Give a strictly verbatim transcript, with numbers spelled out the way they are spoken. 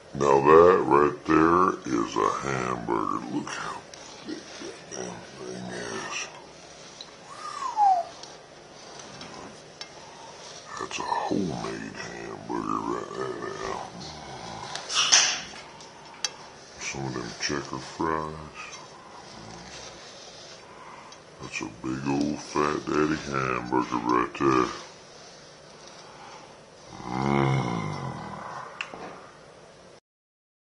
Now that right there is a hamburger. Look how thick that damn thing is. That's a homemade hamburger right there now. Some of them checker fries. That's a big old fat daddy hamburger right there.